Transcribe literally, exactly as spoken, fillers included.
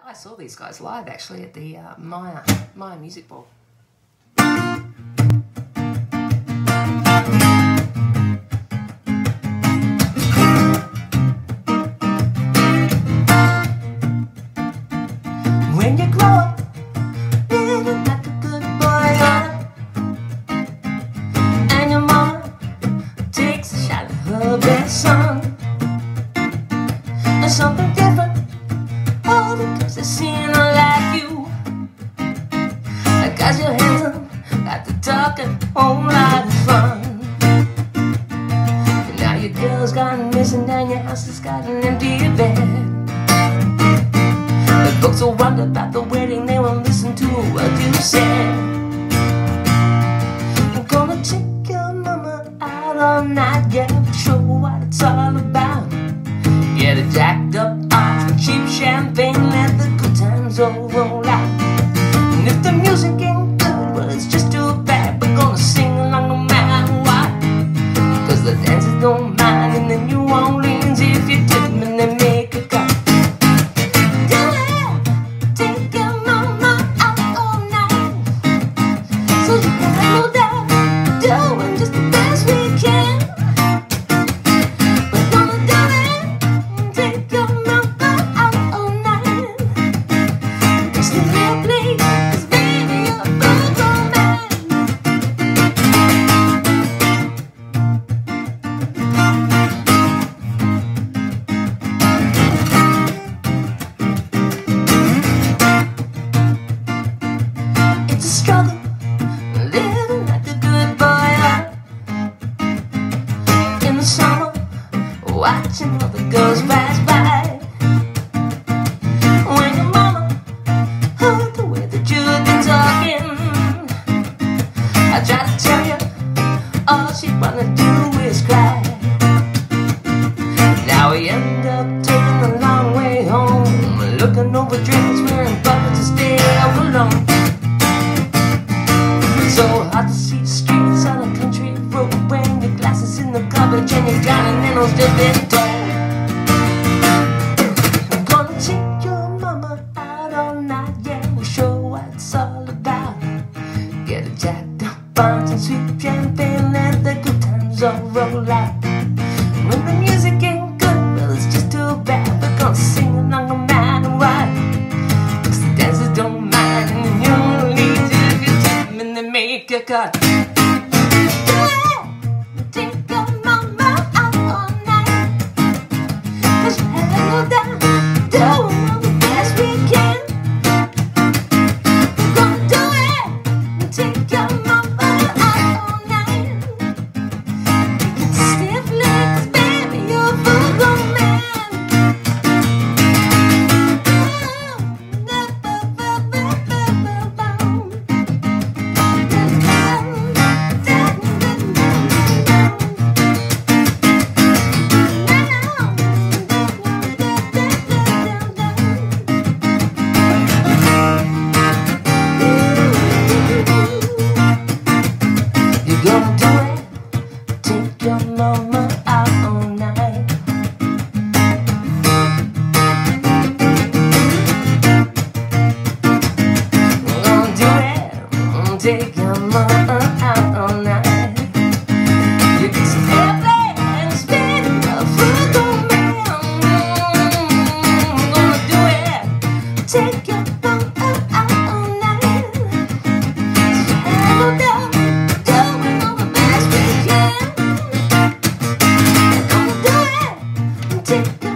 I saw these guys live actually at the uh, Maya, Maya Music Ball. When you grow up, living like a good boy, and your mama takes a shot at her best son, there's something different. All the kids are seeing are like you. I got your handsome, got the talk and whole lot of fun. And now your girl's gone missing and your house has got an empty bed. The folks will wonder about the wedding, they won't listen to a word you said. I'm gonna take your mama out all night, yeah, show her what it's all about. Get a jacked up arch with cheap champagne, let the good times all roll out. And if the music ain't good, well it's just too bad. We're gonna sing along no matter what, cause the dancers don't mind and the New Orleans if you dip them and they make a cut. Take your mama out all night, so you have no doubt, doing just the best we can. Watching all the girls pass by. When your mama heard the way that you've been talking, I try to tell you, all she wanna do is cry. Now we end up taking the long way home, looking over drinks, wearing buckets to stay out alone. It's so hard to see the streets on a country road when your glasses in the garbage and you're drowning in those just been told. I'm gonna take your mama out all night, yeah, we'll show what it's all about. Get a jacked up bunch and sweet champagne, let the good times all roll out. When the music ain't good, well it's just too bad. We're gonna sing along no matter what, cause the dancers don't mind and you'll leave if you tip them and they make a cut. Mama out all night. We're gonna do it, we're gonna take your mama out all night. You can stay play and spin a football man. We're gonna do it, take your mama out all night. So have a doubt, doing all the best we can. Take